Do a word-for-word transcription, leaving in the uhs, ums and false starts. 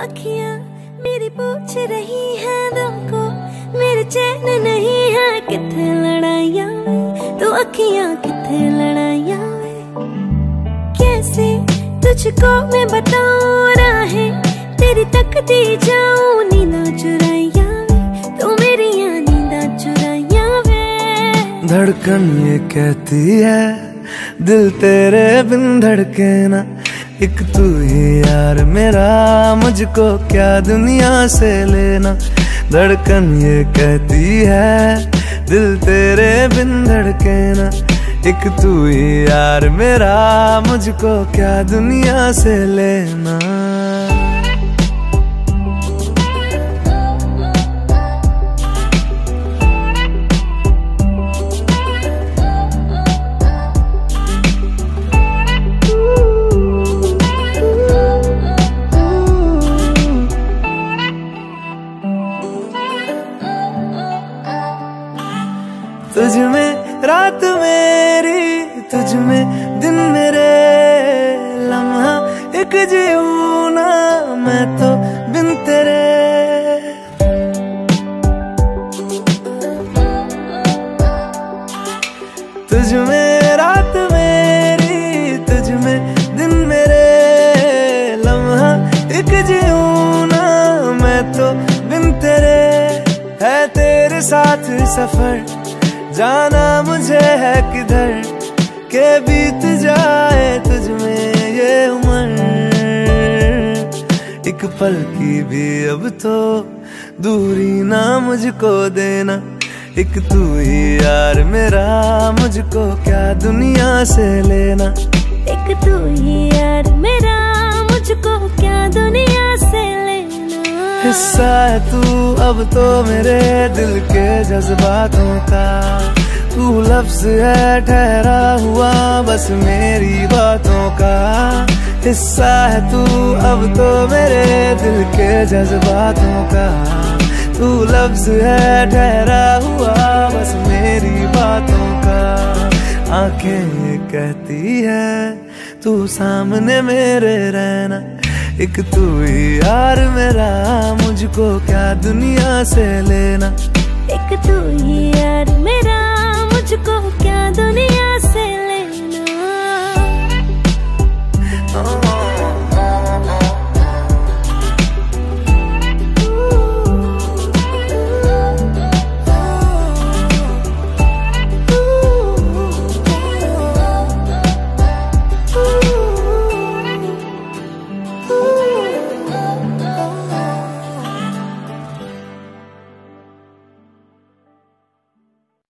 अखियां मेरी पूछ रही है दिल को, मेरे चैन नहीं है किथे लड़ाइयां वे, तू अखियां किथे लड़ाइयां वे। कैसे तुझको मैं बताऊं राहें तेरी तकती जाऊं, नींदा चुराइयां वे, तू मेरी नींदा चुराइयां वे। धड़कन ये कहती है दिल तेरे बिन धड़के ना, एक तू ही यार मेरा, मुझको क्या दुनिया से लेना। धड़कन ये कहती है दिल तेरे बिन धड़के ना, एक तू ही यार मेरा, मुझको क्या दुनिया से लेना। तुझ में रात मेरी, तुझ में दिन मेरे, लम्हा एक जीऊं ना मैं तो बिन तेरे। तुझ में रात मेरी, तुझ में दिन मेरे, लम्हा एक जीऊं ना मैं तो बिन तेरे। है तेरे साथ सफर जाना मुझे है किधर, के बीत जाए तुझ में ये उम्र। एक पल की भी अब तो दूरी ना मुझको देना, एक तू ही यार मेरा, मुझको क्या दुनिया से लेना। एक तू ही यार मेरा, मुझको क्या दुनिया से लेना। हिस्सा है तू अब तो मेरे दिल के जज्बातों का, तू लफ्ज है ठहरा हुआ बस मेरी बातों का। हिस्सा है तू अब तो मेरे दिल के जज्बातों का, तू लफ्ज है ठहरा हुआ बस मेरी बातों का। आंखें ये कहती है तू सामने मेरे रहना, एक तू ही यार मेरा, मुझको क्या दुनिया से लेना। एक तू ही यार मेरा, मुझको क्या दुनिया से